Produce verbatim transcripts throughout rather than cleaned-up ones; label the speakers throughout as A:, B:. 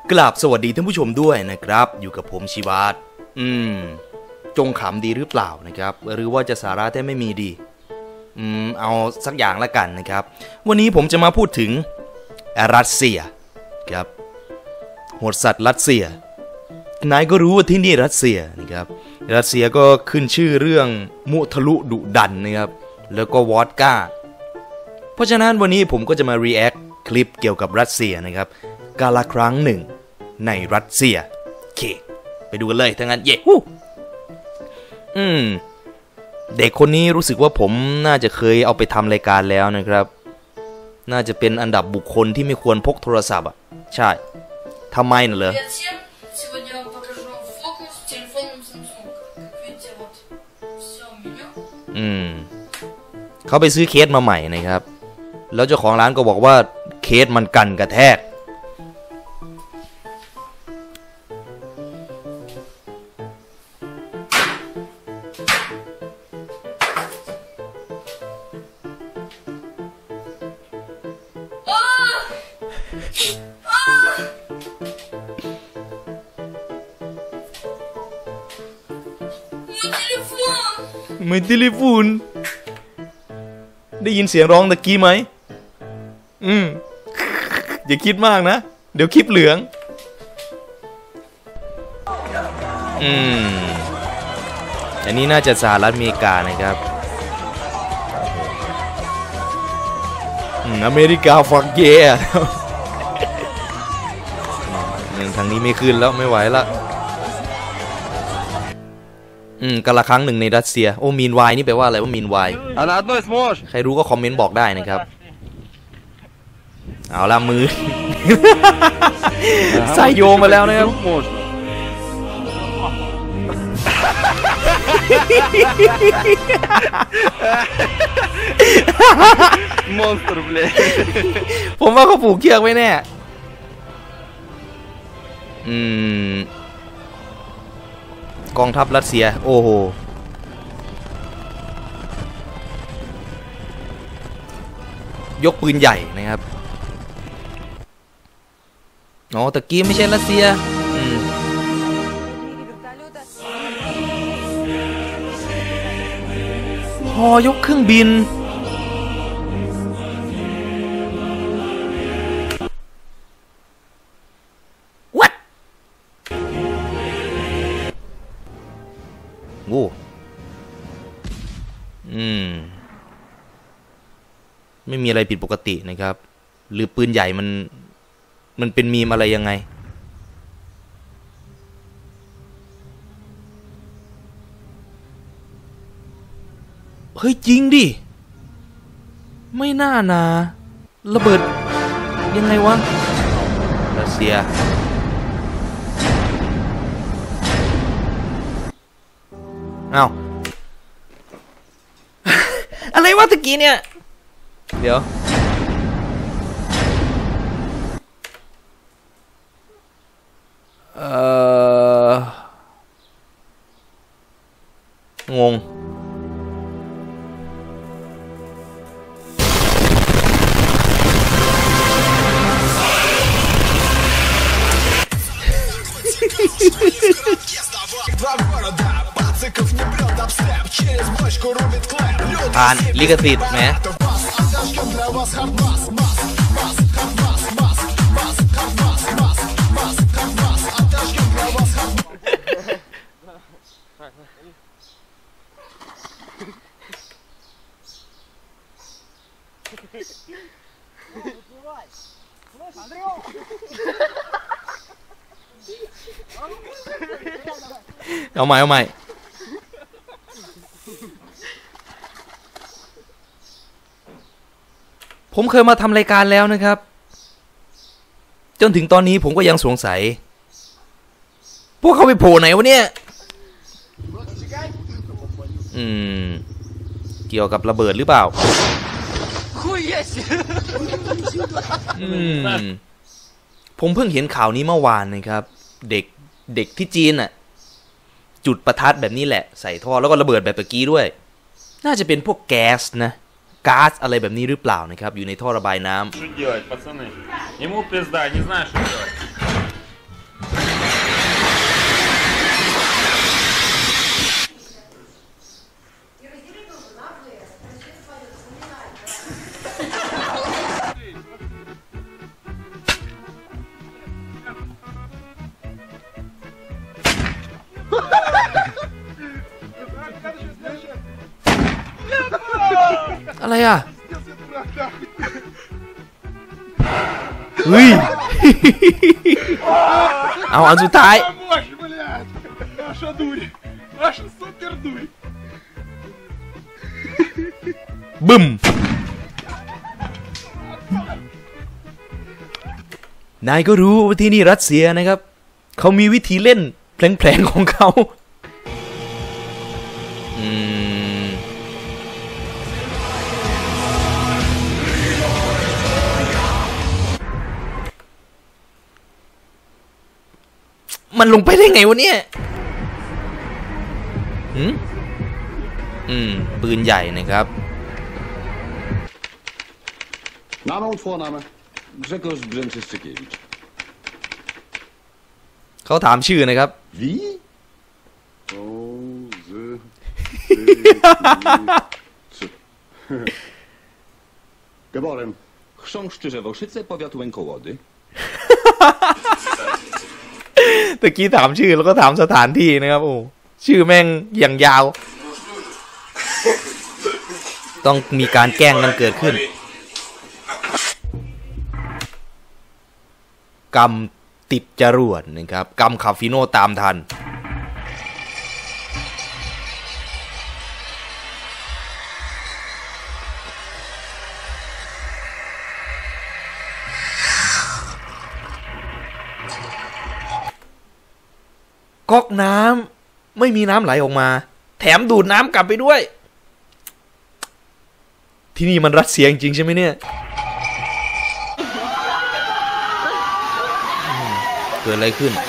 A: กราบสวัสดีท่านผู้ชมด้วยนะครับอยู่กับผมชิวาตอืมจงขำดีหรือเปล่านะครับหรือว่าจะสาระแท้ไม่มีดีอืมเอาสักอย่างละกันนะครับวันนี้ผมจะมาพูดถึงรัสเซียครับโหดสัตว์รัสเซียนายก็รู้ว่าที่นี่รัสเซียนะครับรัสเซียก็ขึ้นชื่อเรื่องมุทะลุดุดันนะครับแล้วก็วอดก้าเพราะฉะนั้นวันนี้ผมก็จะมา react คลิปเกี่ยวกับรัสเซียนะครับกาลครั้งหนึ่งในรัสเซียโอเคไปดูกันเลยทั้งนั้นเย้ฮู้อืมเด็กคนนี้รู้สึกว่าผมน่าจะเคยเอาไปทำรายการแล้วนะครับน่าจะเป็นอันดับบุคคลที่ไม่ควรพกโทรศัพท์อ่ะใช่ทำไมน่ะเหรออืมเขาไปซื้อเคสมาใหม่นะครับแล้วเจ้าของร้านก็บอกว่าเคสมันกันกระแทกไม่ทีลิฟูนได้ยินเสียงร้องตะกี้ไหมอืมอย่าคิดมากนะเดี๋ยวคลิปเหลืองอืมอันนี้น่าจะสหรัฐอเมริกานะครับอืมอเมริกาฟักเย่ทางนี้ไม่ขึ้นแล้วไม่ไหวละอืมกาละครั้งหนึ่งในรัสเซียโอ้มีนวายนี่แปลว่าอะไรว่ามีนวายใครรู้ก็คอมเมนต์บอกได้นะครับเอาละมือใส่โยงมาแล้วนะครับมอนสเตอร์เบลผมว่าเขาผูกเชือกไว้แน่อืมกองทัพรัสเซียโอ้โหยกปืนใหญ่นะครับอ๋อตะกี้ไม่ใช่รัสเซียอืมพอยกเครื่องบินวัดโอ้อืมไม่มีอะไรผิดปกตินะครับหรือปืนใหญ่มันมันเป็นมีมอะไรยังไงเฮ้ยจริงดิไม่น่านะระเบิดยังไงวะรัสเซียอ้าวอะไรวะตะกี้เนี่ยเดี๋ยวเอ่องงผ่านลิขสิทธิ์ไหมเอาใหม่เอาใหม่ผมเคยมาทำรายการแล้วนะครับจนถึงตอนนี้ผมก็ยังสงสัยพวกเขาไปโผล่ไหนวะเนี่ยอืมเกี่ยวกับระเบิดหรือเปล่าอืมผมเพิ่งเห็นข่าวนี้เมื่อวานนะครับเด็กเด็กที่จีนน่ะจุดประทัดแบบนี้แหละใส่ท่อแล้วก็ระเบิดแบบเมื่อกี้ด้วยน่าจะเป็นพวกแก๊สนะก๊าซอะไรแบบนี้หรือเปล่านะครับอยู่ในท่อระบายน้ำเฮ้ย เอาอันสุดท้ายบึ้มนายก็รู้ว่าที่นี่รัสเซียนะครับเขามีวิธีเล่นแผลงๆของเขาอืมมันลงไปได้ไงวะเนี่ยอืมอืมปืนใหญ่นะครับ
B: Name und Vorname Grzegorz Brzęczyszczykiewicz
A: เขาถามชื่อนะครับ
B: Wie? O, z, Geboren
C: Chrząszczy-Żewoszyce, powiat Łękołody.
A: ตะกี้ถามชื่อแล้วก็ถามสถานที่นะครับโอ้ชื่อแม่งอย่างยาวต้องมีการแกล้งกันเกิดขึ้นกำติดจรวดนะครับกำคาฟิโนตามทันก๊อกน้ำไม่มีน้ำไหลออกมาแถมดูดน้ำกลับไปด้วยที่นี่มันรัสเซียจริงใช่ไหมเนี่ยเกิดอะไรขึ้น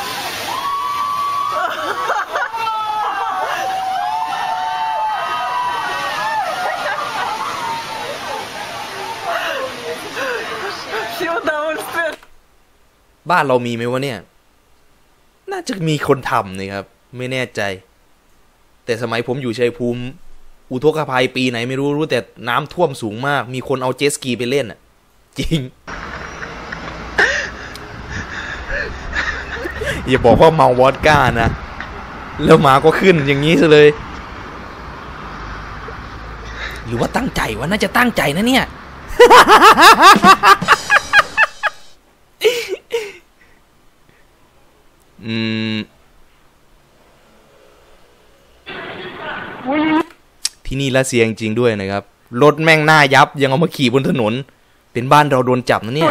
A: บ้านเรามีไหมวะเนี่ยน่าจะมีคนทำนะครับไม่แน่ใจแต่สมัยผมอยู่ชัยภูมิอุทกภัยปีไหนไม่รู้รู้แต่น้ำท่วมสูงมากมีคนเอาเจ็ตสกีไปเล่นอ่ะจริง อย่าบอกว่าเมาวอดก้านะแล้วหมาก็ขึ้นอย่างนี้ซะเลยหรือว่าตั้งใจวะน่าจะตั้งใจนะเนี่ย อืมที่นี่รัสเซียจริงๆด้วยนะครับรถแม่งหน้ายับยังเอามาขี่บนถนนเป็นบ้านเราโดนจับนะเนี่ย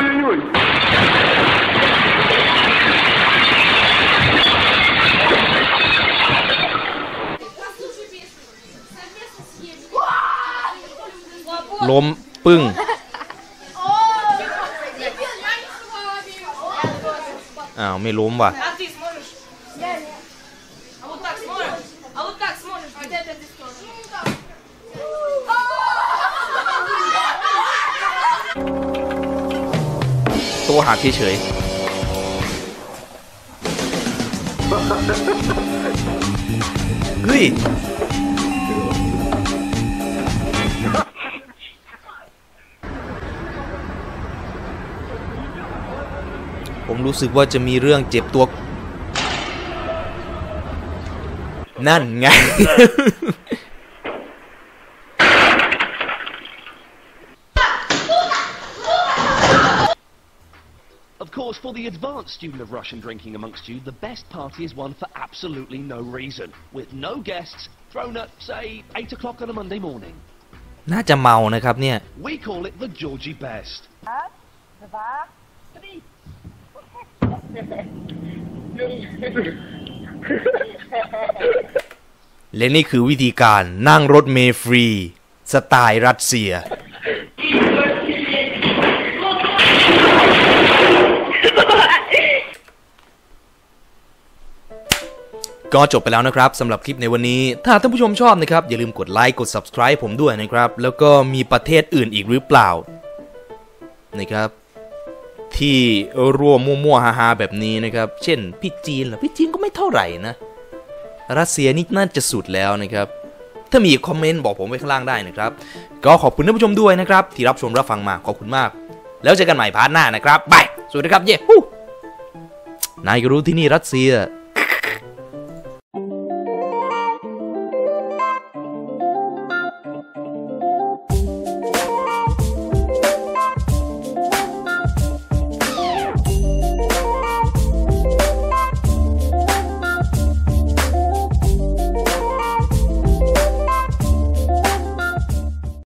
A: ล้มปึ้งอ้าวไม่ล้มว่ะตัวหักเฉยๆเฮ้ยผมรู้สึกว่าจะมีเรื่องเจ็บตัวนั่นไง
D: Of course, for the advanced student of Russian drinking amongst you, the best party is one for absolutely no reason, with no guests, thrown at, say, eight o'clock on a Monday morning.
A: น่าจะเมานะครับเนี่ย
D: We call it the Georgie Best.
E: Два, три.
A: และนี่คือวิธีการนั่งรถเมล์ฟรีสไตล์รัสเซียก็จบไปแล้วนะครับสำหรับคลิปในวันนี้ถ้าท่านผู้ชมชอบนะครับอย่าลืมกดไลค์กด ซับสไครบ์ ผมด้วยนะครับแล้วก็มีประเทศอื่นอีกหรือเปล่านะครับที่ร่วมมั่วๆฮาๆแบบนี้นะครับเช่นพี่จีนเหรอพี่จีนก็ไม่เท่าไหร่นะรัสเซียนี่น่าจะสุดแล้วนะครับถ้ามีคอมเมนต์บอกผมไว้ข้างล่างได้นะครับก็ขอบคุณท่านผู้ชมด้วยนะครับที่รับชมรับฟังมาขอบคุณมากแล้วเจอกันใหม่พาร์ทหน้านะครับบายสวัสดีครับเย้ฮู้นายก็รู้ที่นี่รัสเซีย